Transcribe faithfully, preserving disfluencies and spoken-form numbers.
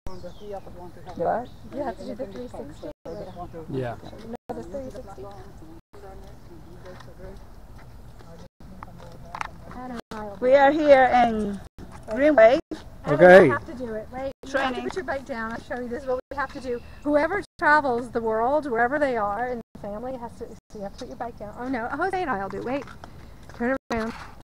What? You have to do the three sixty. Yeah. No, the three sixty. We are here in Greenway. Okay. We have to do it. Wait, you have to Training. put your bike down. I'll show you this. What we have to do. Whoever travels the world, wherever they are, in the family has to. So you have to put your bike down. Oh no, Jose and I'll do. Wait. Turn around.